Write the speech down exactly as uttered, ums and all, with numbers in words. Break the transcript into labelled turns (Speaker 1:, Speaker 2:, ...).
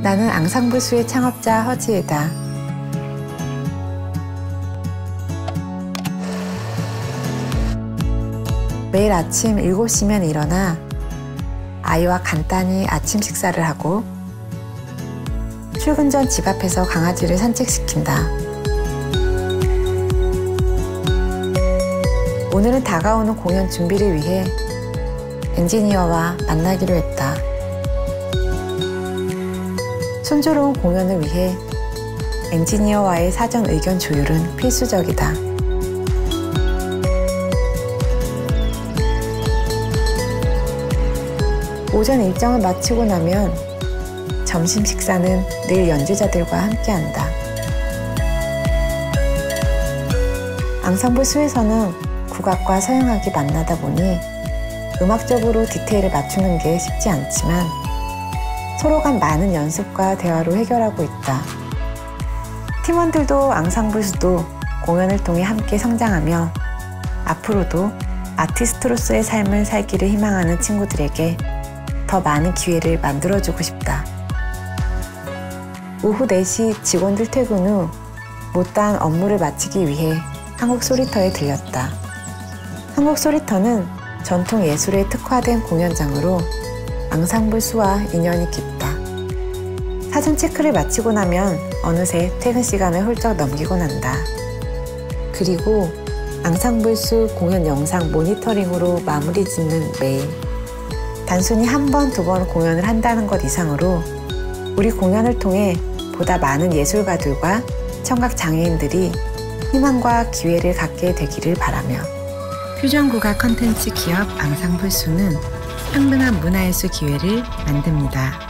Speaker 1: 나는 앙상블수의 창업자 허지혜다. 매일 아침 일곱 시면 일어나 아이와 간단히 아침 식사를 하고 출근 전 집 앞에서 강아지를 산책시킨다. 오늘은 다가오는 공연 준비를 위해 엔지니어와 만나기로 했다. 순조로운 공연을 위해 엔지니어와의 사전 의견 조율은 필수적이다. 오전 일정을 마치고 나면 점심 식사는 늘 연주자들과 함께한다. 앙상블수에서는 국악과 서양악이 만나다 보니 음악적으로 디테일을 맞추는 게 쉽지 않지만 서로 간 많은 연습과 대화로 해결하고 있다. 팀원들도 앙상블수도 공연을 통해 함께 성장하며 앞으로도 아티스트로서의 삶을 살기를 희망하는 친구들에게 더 많은 기회를 만들어주고 싶다. 오후 네 시 직원들 퇴근 후 못다한 업무를 마치기 위해 한국 소리터에 들렸다. 한국 소리터는 전통 예술에 특화된 공연장으로 앙상블수와 인연이 깊다. 사전 체크를 마치고 나면 어느새 퇴근 시간을 훌쩍 넘기고 난다. 그리고 앙상블수 공연 영상 모니터링으로 마무리 짓는 매일. 단순히 한 번, 두 번 공연을 한다는 것 이상으로 우리 공연을 통해 보다 많은 예술가들과 청각 장애인들이 희망과 기회를 갖게 되기를 바라며 퓨전 국악 컨텐츠 기업 앙상블수는 평등한 문화예술 기회를 만듭니다.